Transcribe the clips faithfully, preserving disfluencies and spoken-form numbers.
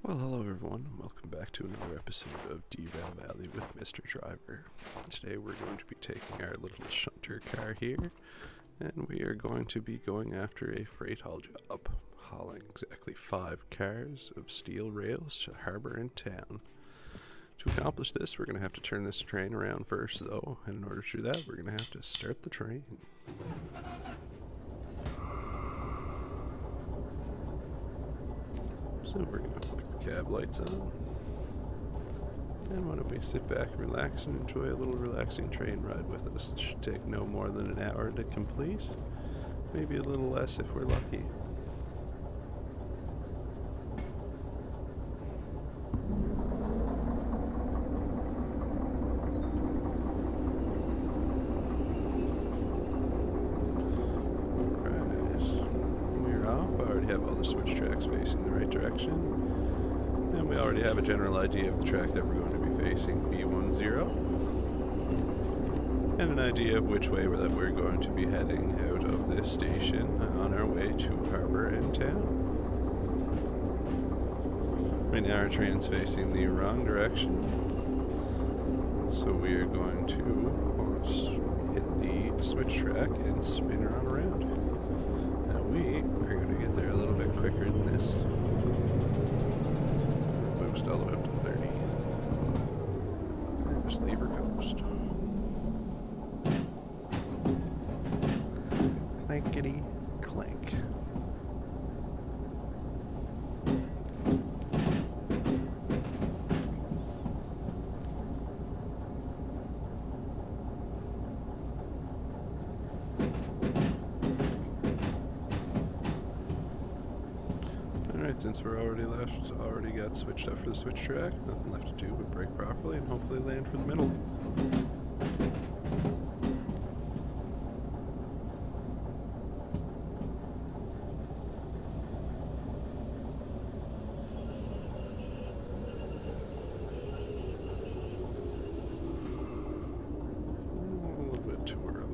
Well, hello everyone, and welcome back to another episode of Derail Valley with Mister Driver. Today we're going to be taking our little shunter car here, and we are going to be going after a freight haul job, hauling exactly five cars of steel rails to harbor and town. To accomplish this, we're going to have to turn this train around first though, and in order to do that, we're going to have to start the train. So we're going to flick the cab lights on. And why don't we sit back, relax, and enjoy a little relaxing train ride with us. It should take no more than an hour to complete. Maybe a little less if we're lucky. Have all the switch tracks facing the right direction, and we already have a general idea of the track that we're going to be facing, B ten, and an idea of which way that we're going to be heading out of this station on our way to harbor and town. Right now our train's facing the wrong direction, so we are going to hit the switch track and spin her on around. We are going to get there a little bit quicker than this. Boost all the way up to thirty. And just leave her coast. Clankety clank. Since we're already left, already got switched up for the switch track, nothing left to do but brake properly and hopefully land for the middle. A little bit too early.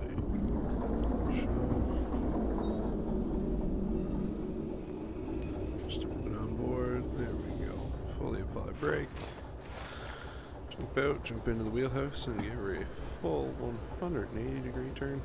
Brake, jump out, jump into the wheelhouse, and give her a full one hundred eighty degree turn.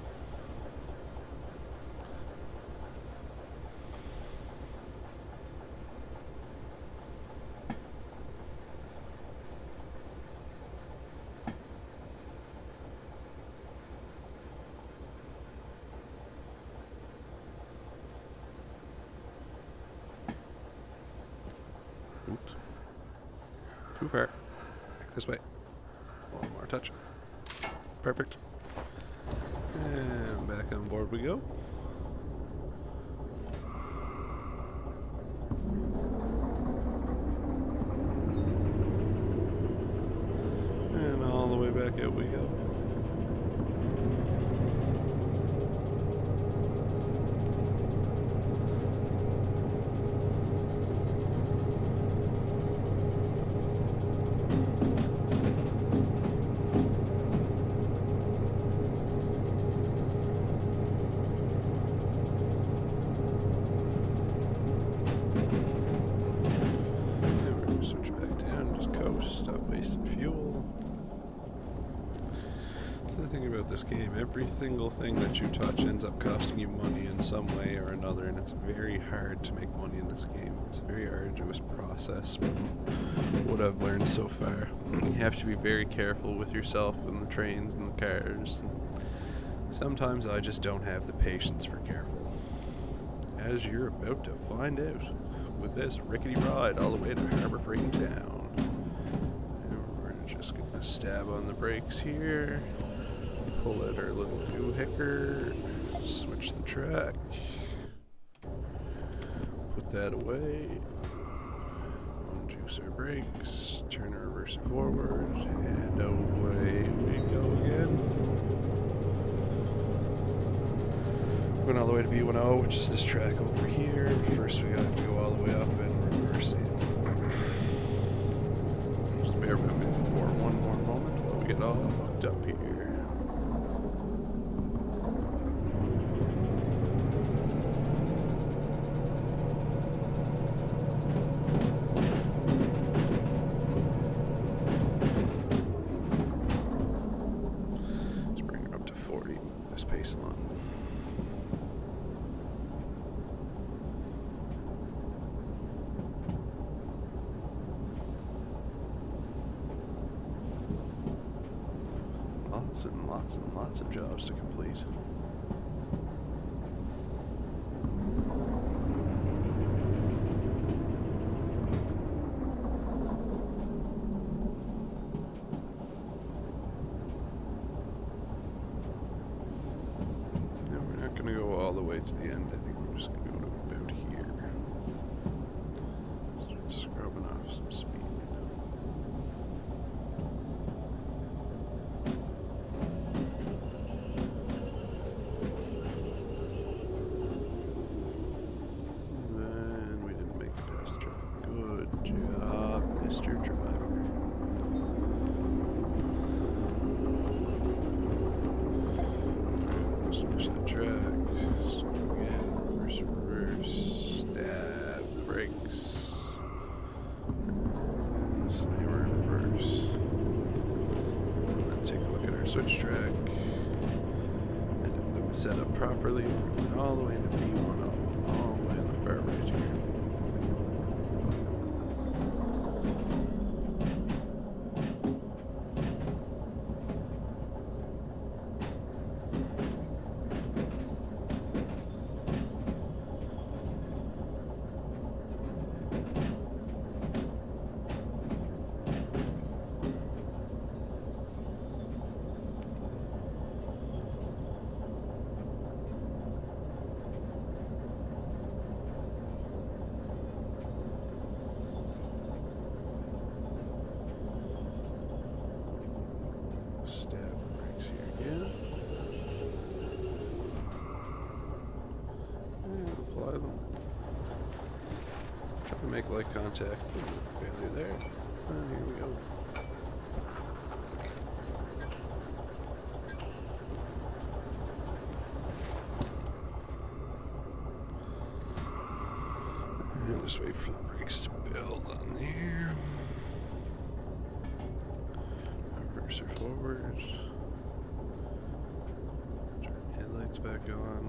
Oops. Too far. Back this way. One more touch. Perfect. And back on board we go. And all the way back out we go. The thing about this game, every single thing that you touch ends up costing you money in some way or another, and it's very hard to make money in this game. It's a very arduous process from what I've learned so far. You have to be very careful with yourself and the trains and the cars. Sometimes I just don't have the patience for careful, as you're about to find out with this rickety ride all the way to Harbor Freight Town. And we're just gonna stab on the brakes here. Pull out our little doohicker, switch the track, put that away, unjuice our brakes, turn our reverser forward, and away we go again. We're going all the way to B ten, which is this track over here. First we gotta have to go all the way up and reverse it. Just bear with me for one more moment while we get all hooked up here. lots and lots and lots of jobs to complete. To the end, I think we're just going to go to about here. Start scrubbing off some speed. And we didn't make it past the truck. Good job, Mister Driver. Alright, smash that track. Reverse, reverse, stab, brakes, slammer, reverse, and then take a look at our switch track, and if them set up properly, we're going all the way into B one oh, all the way on the far right here. Stab brakes here again. And apply them. Try to make light contact. Failure there. And here we go. And just wait for the brakes to build on there. Reverser forward. Turn headlights back on.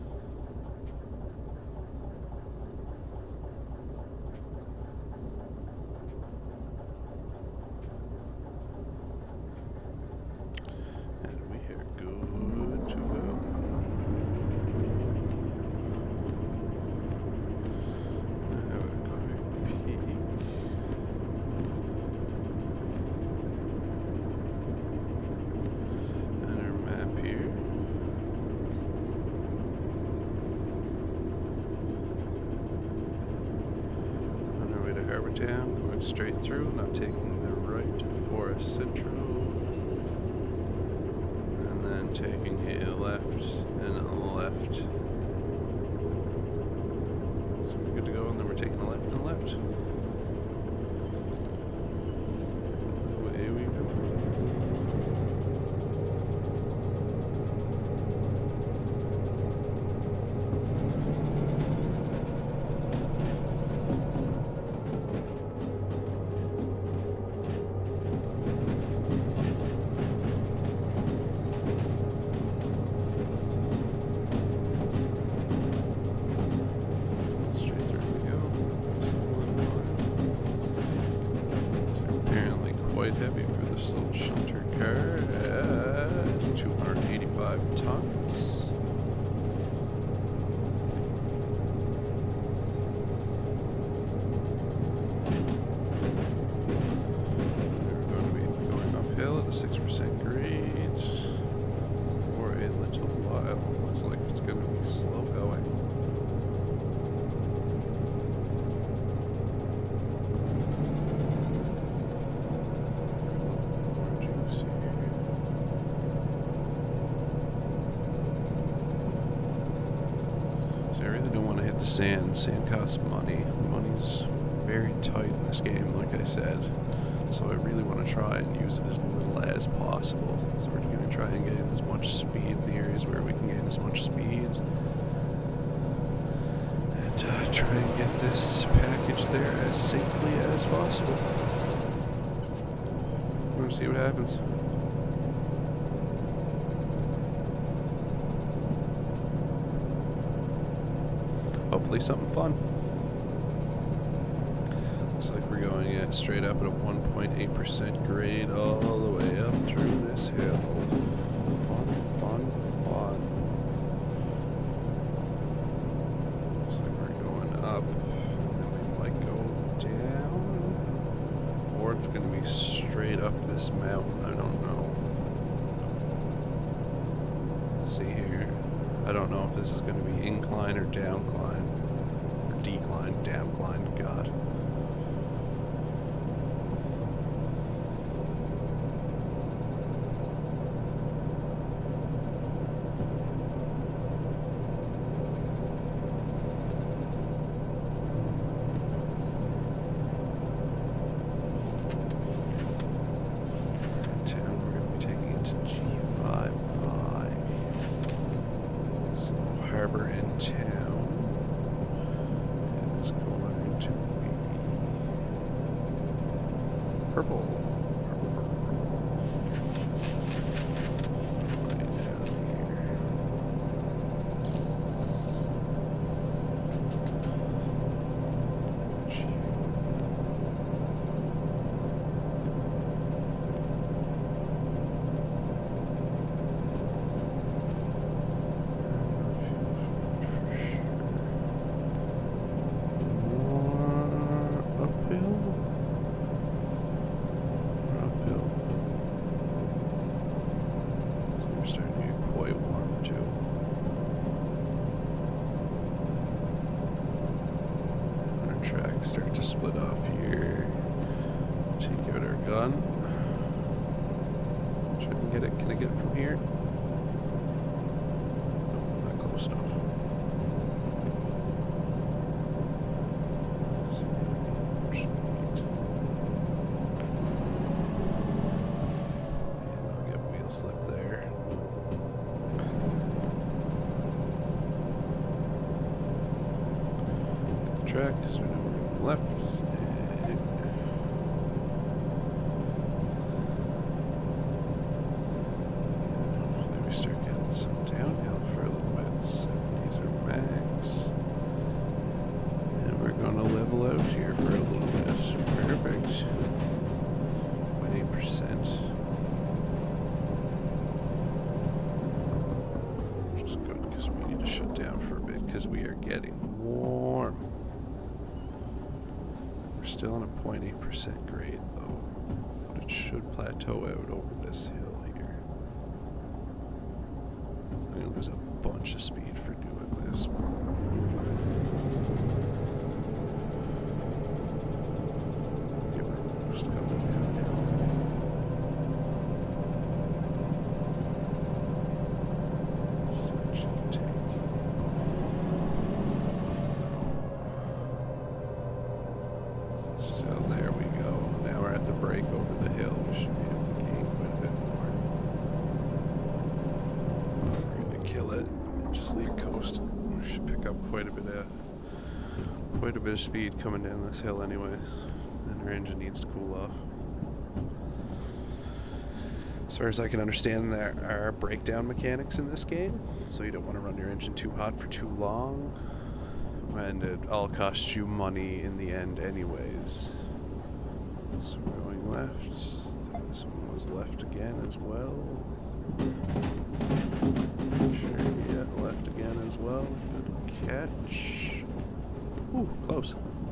And we are good to go. Have a quick peek. Down, going straight through, not taking the right to Forest Central, and then taking a left and a left. So we're good to go, and then we're taking a left and a left. Away we go. Heavy for this little shunter car at two hundred eighty-five tons. We're going to be going uphill at a six percent grade for a little while. Looks like it's going to be slow going. Sand. Sand costs money. Money's very tight in this game, like I said. So I really want to try and use it as little as possible. So we're going to try and gain as much speed in the areas where we can gain as much speed. And uh, try and get this package there as safely as possible. We're going to see what happens. Hopefully something fun. Looks like we're going it straight up at a one point eight percent grade all the way up through this hill. Fun, fun, fun. Looks like we're going up, and then we might go down, or it's going to be straight up this mountain. I don't know. See here. I don't know if this is going to be incline or downcline, or decline, downcline. God. Start to split off here. Take out our gun. Try and get it. Can I get it from here? No, not close enough. And I'll get wheel slip there. Get the track because we know we're left. And hopefully we start getting some downhill for a little bit. seventies are max. And we're going to level out here for a little bit. Perfect. zero point eight percent. Which is good because we need to shut down for a bit because we are getting warm. Still on a zero point eight percent grade though, but it should plateau out over this hill here. I'm gonna lose a bunch of speed for doing this. Give her a boost coming down now. Quite a bit of quite a bit of speed coming down this hill anyways, and our engine needs to cool off. As far as I can understand, there are breakdown mechanics in this game, so you don't want to run your engine too hot for too long, and it all costs you money in the end anyways. So we're going left. This one was left again as well. Sure, yeah, left again as well. Good catch. Ooh, close.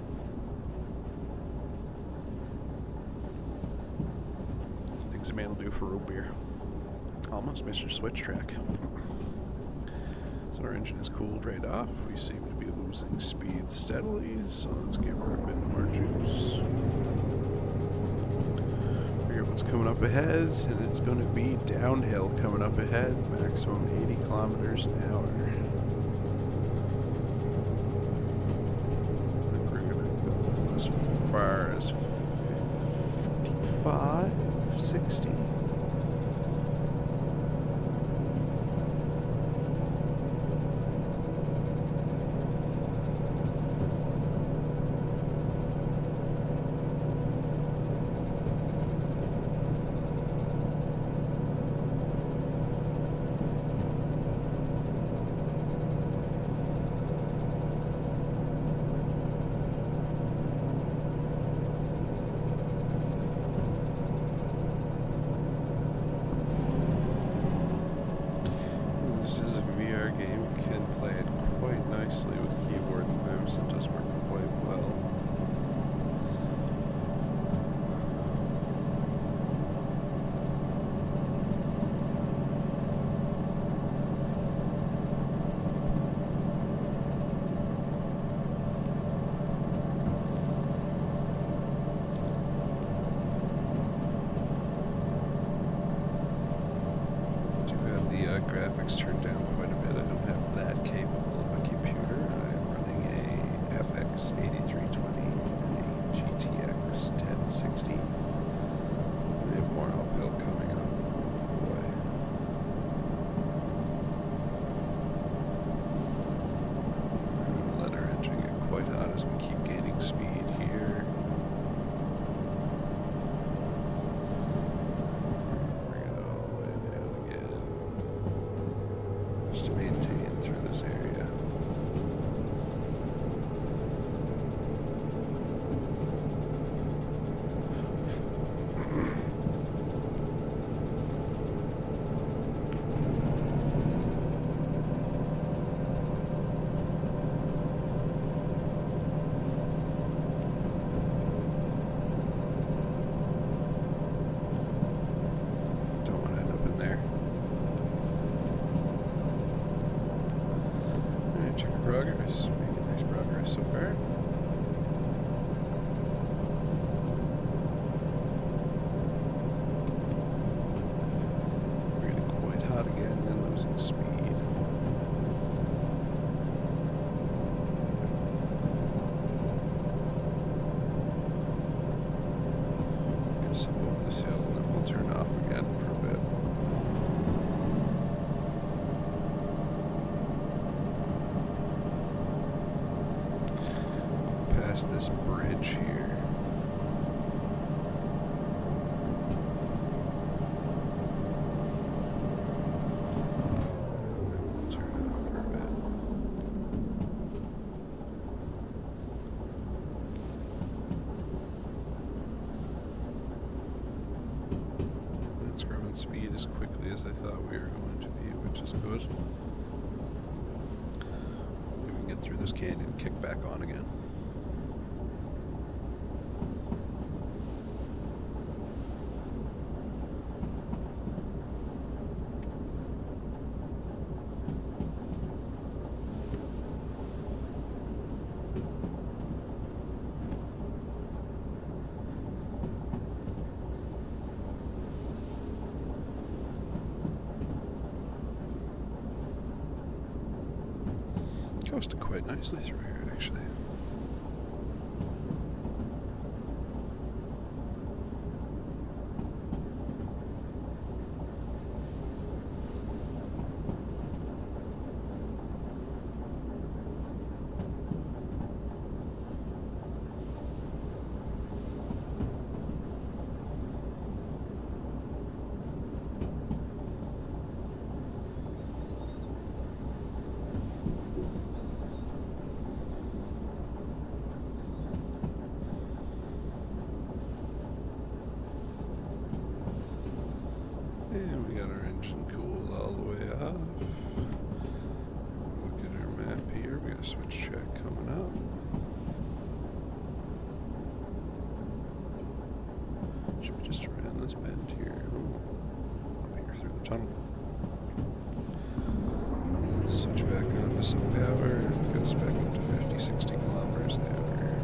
Things a man will do for root beer. Almost missed your switch track. So our engine is cooled right off. We seem to be losing speed steadily, so let's give her a bit more juice. Figure what's coming up ahead, and it's going to be downhill coming up ahead, maximum eighty kilometers an hour. As far as fifty-five, sixty. graphics turned down quite a bit. I don't have that capable of a computer. I'm running a F X eighty-three twenty and a G T X ten sixty. We have more uphill coming up. Boy. We're going to let our engine get quite hot as we keep gaining speed here. Bring it all the way down again. Just to maintain through this area. Progress, making nice progress so far. We're getting quite hot again and losing speed. Get some over this hill and then we'll turn off again for a bit. This bridge here. And then we'll turn off for a bit. That's grabbing speed as quickly as I thought we were going to be, which is good. Hopefully we can get through this canyon and kick back on again. Coasted quite nicely through here, actually. And we got our engine cooled all the way off. Look at our map here. We got a switch track coming up. Should be just around this bend here. Ooh. Up here through the tunnel. Let's switch back on to some power. It goes back up to fifty, sixty kilometers an hour.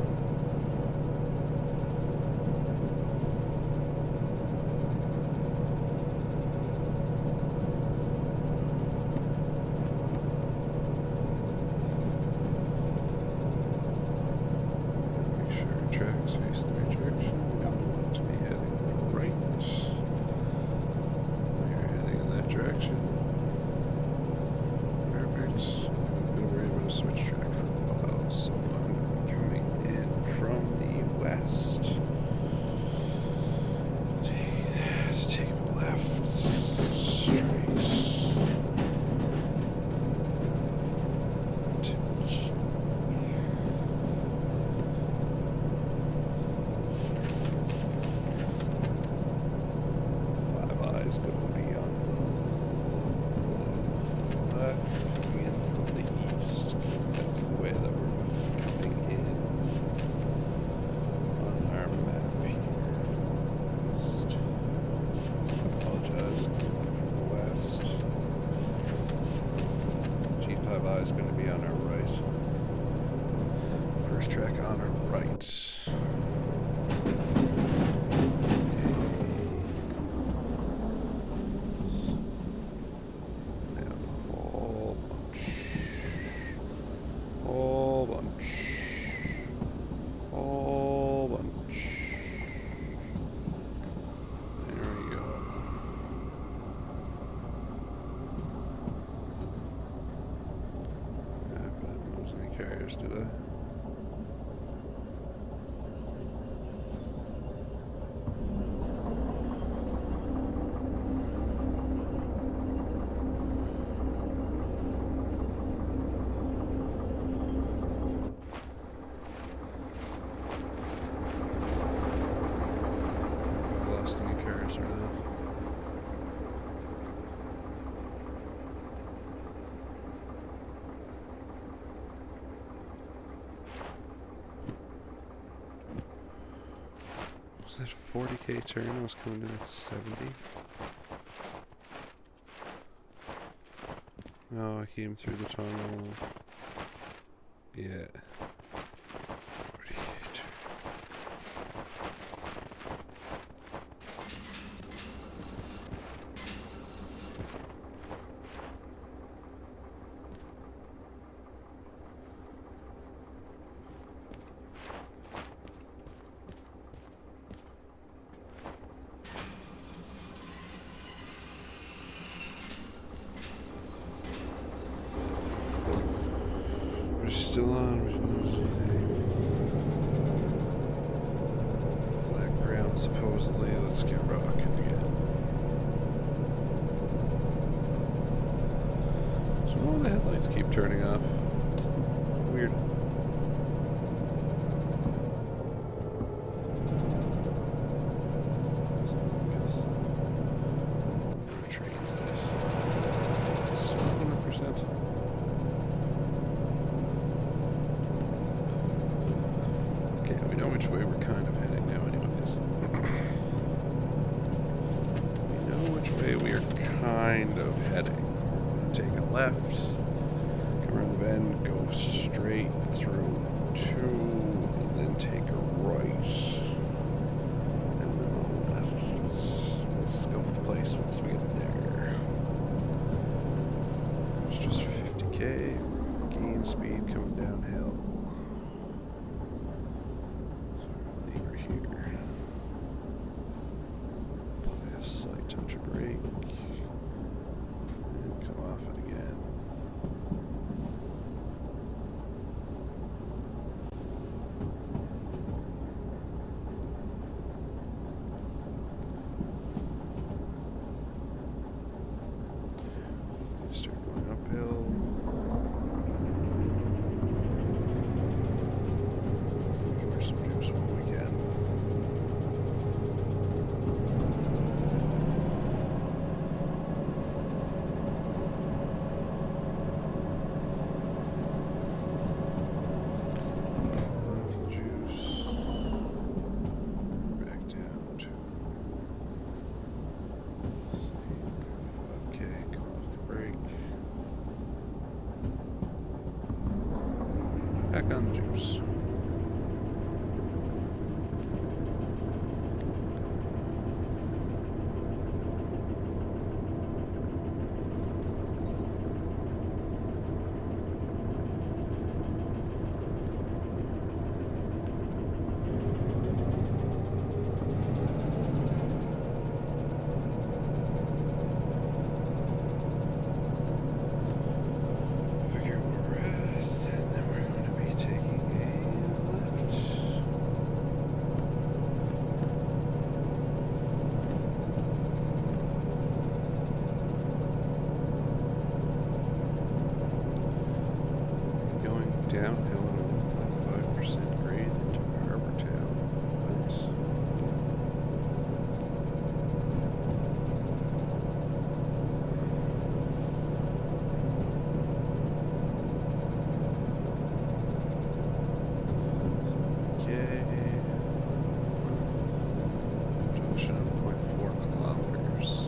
Tracks face the right direction. We don't want to be heading right. We're heading in that direction. Perfect. I'm going to worry about a switch track for a while, so I'm going to be coming in from the west. Take that, take left, straight. Is going to be on the left and from the east, because that's the way that we're coming in on our map here. East. I apologize, coming from the west. G five I is going to be on our right. First track on our right. cars, did I? Was that forty K turn? I was coming in at seventy. No, I came through the tunnel. Yeah. forty K turn. Still on, we didn't lose anything. Flat ground supposedly, let's get rocking again. So all the headlights keep turning off. Weird. So I guess where the train's at. Still one hundred percent. Which way we're kind of heading now anyways. We know which way we are kind of heading. We're going to take a left, come around the bend, go straight through two, and then take a right, and then a left. We'll scope the place once we get there. It's just fifty K, gain speed coming downhill. Start going uphill. Give her some juice when we can. Off the juice. Back down to thirty-five K. Come off the brake. Back on the juice. Downhill at a one point five percent grade into Harbor Town. Nice. Okay. Junction of zero point four kilometers.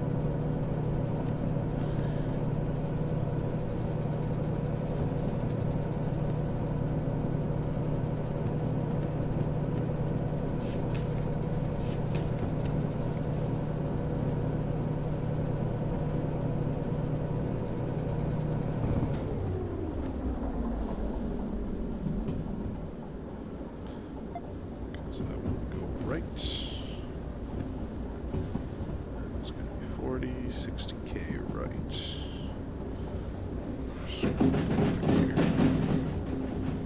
So I want to go right. And it's going to be forty, sixty K right. So over here.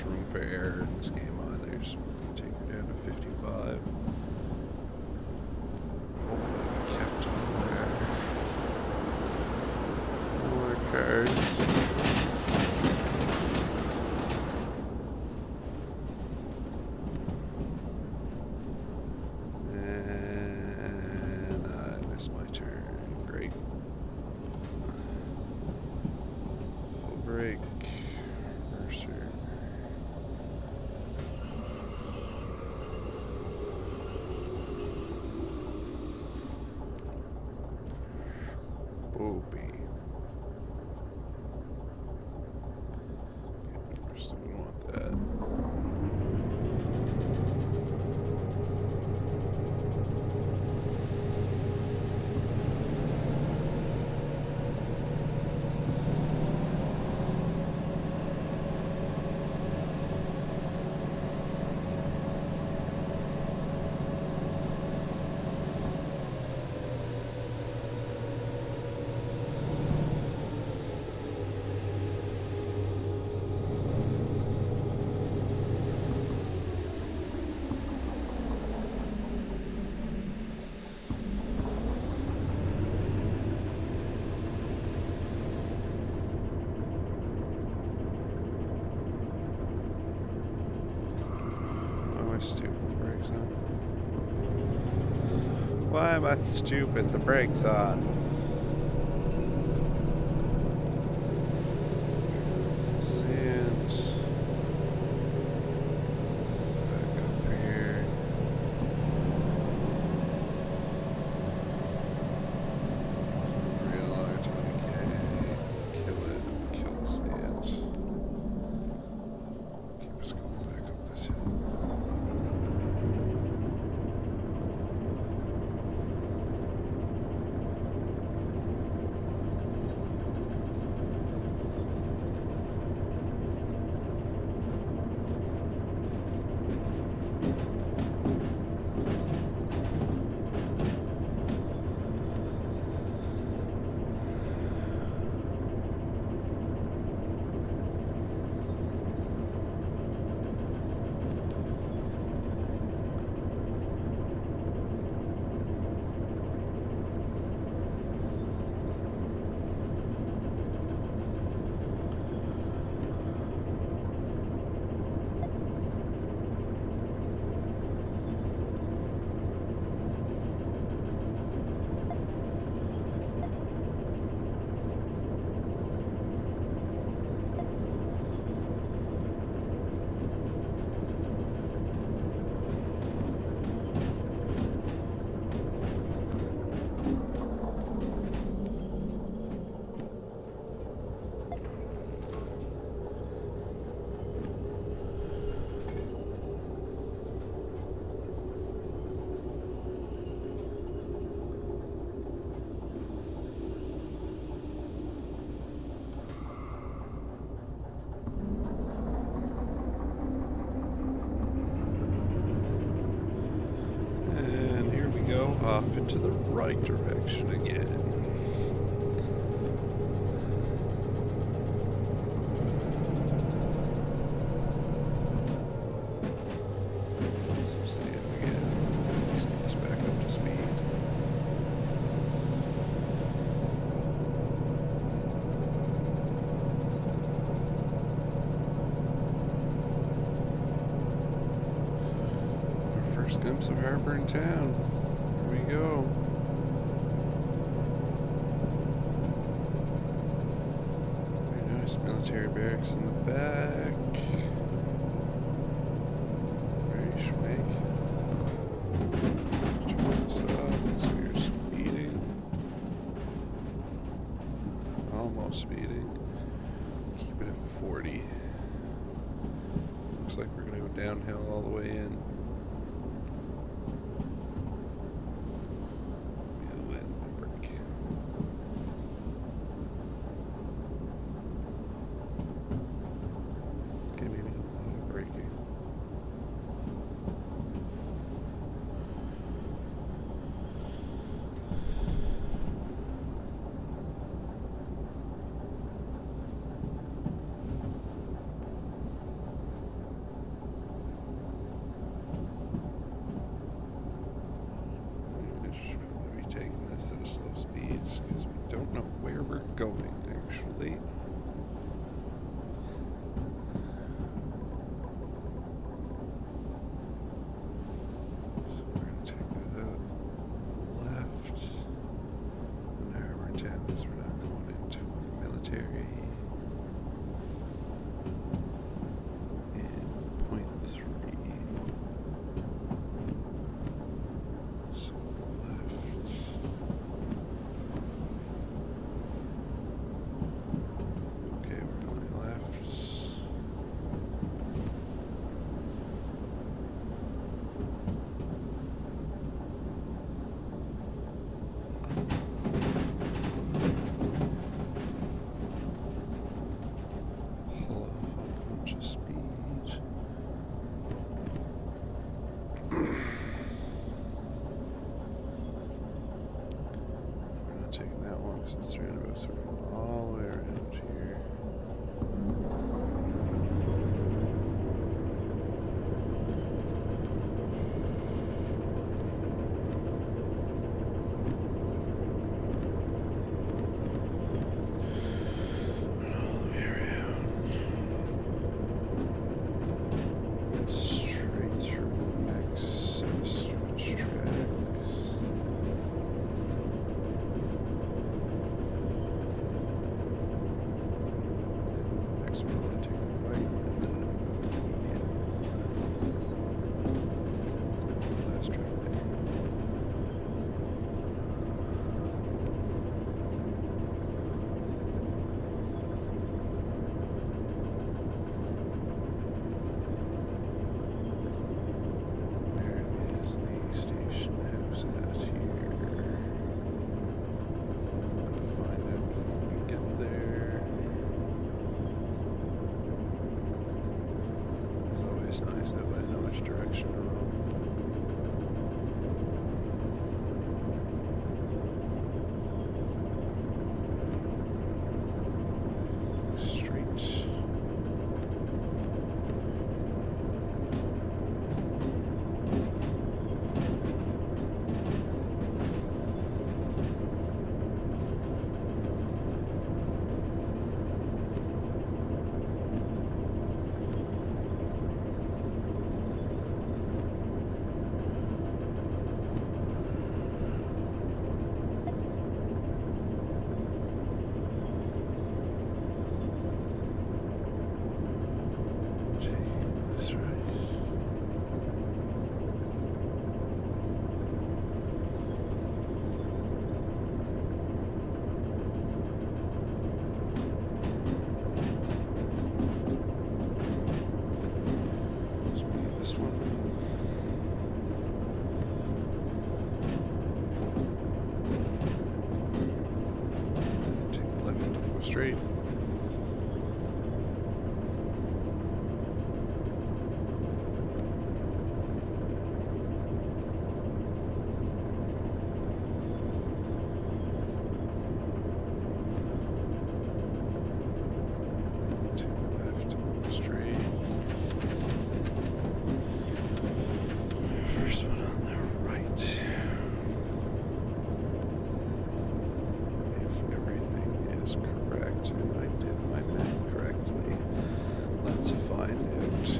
much room for error in this game either. So take her down to fifty-five. Hopefully we kept on there. More cards. And I missed my turn. Great. Full break. Mercer. Booby. We're still gonna want that. Stupid brakes on. Why am I stupid? The brakes on. Some sand. Back up here. Some real large twenty K. Kill it. Kill the sand. Keep us going back up this hill. Off into the right direction again. Some sand again. Just get us back up to speed. Our first glimpse of harbor in town. We go. Very nice military barracks in the back. Very schwank. Turn this off because we are speeding. Almost speeding. Keep it at forty. Looks like we're going to go downhill all the way in. to slow speed because we don't know where we're going actually. So we're going to take the left. And our intent is we're not going into the military. In point three. So left. Okay, we're going left. Pull off a bunch of speed. We're not taking that one because it's roundabout, so we're going all the way around here. All the way around. Straight through the next set of switch tracks. Next one, we're going to take a right and then a median. Let's go to the last track there. Where is the station house at here? Gotta find out before we get there. It's always nice that way I know which direction to roll. Straight. Taking this right. Speed this one. Take the left, go straight. Take the left, go straight. First one on the right. If everything is correct and I did my math correctly, let's find out.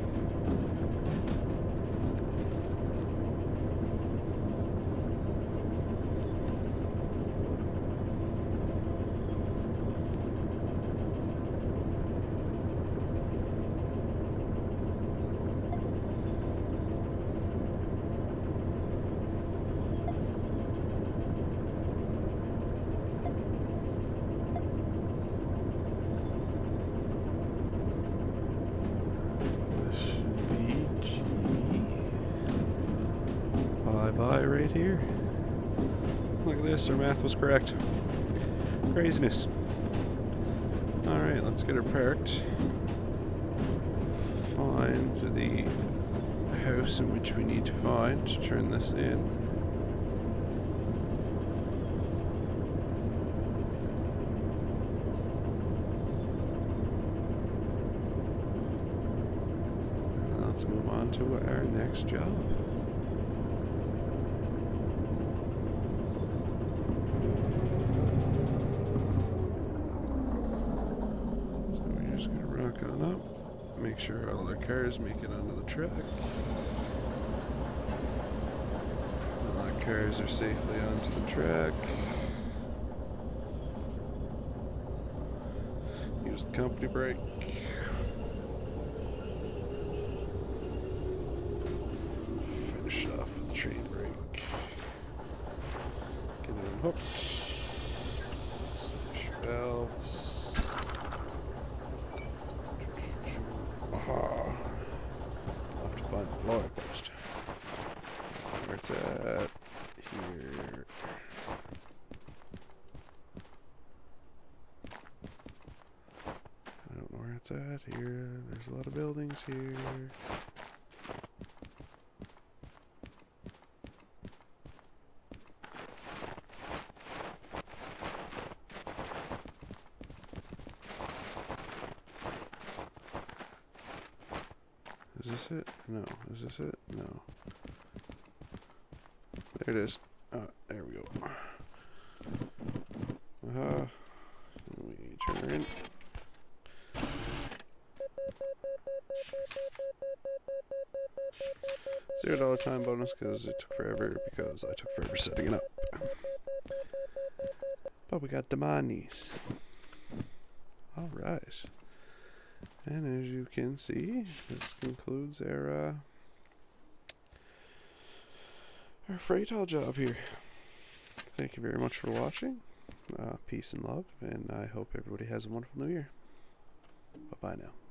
This should be G. Bye bye right here. Look at this, our math was correct. Craziness. Alright, let's get her parked. Find the house in which we need to find to turn this in. And let's move on to our next job. sure all our cars make it onto the track. All our cars are safely onto the track. Use the company brake. Finish off with the train brake. Get it unhooked. Smash valves. Aha. I'll have to find the glory post. Where it's at. Here. I don't know where it's at here. There's a lot of buildings here. Is this it? No. Is this it? No. There it is. Ah, there we go. Uh-huh. Let me turn her in. Zero dollar time bonus because it took forever because I took forever setting it up. But we got the monies. Alright. And as you can see, this concludes our uh, our freight haul job here. Thank you very much for watching. Uh, peace and love, and I hope everybody has a wonderful new year. Bye-bye now.